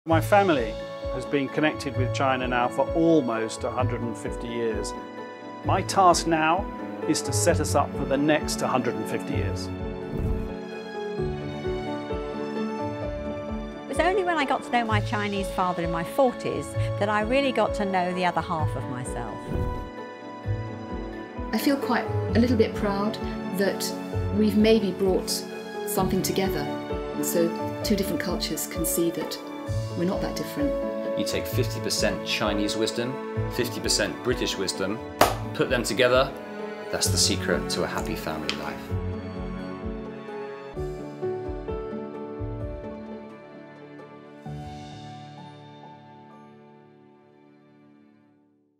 My family has been connected with China now for almost 150 years. My task now is to set us up for the next 150 years. It was only when I got to know my Chinese father in my 40s that I really got to know the other half of myself. I feel quite a little bit proud that we've maybe brought something together, so two different cultures can see that we're not that different. You take 50% Chinese wisdom, 50% British wisdom, put them together, that's the secret to a happy family life.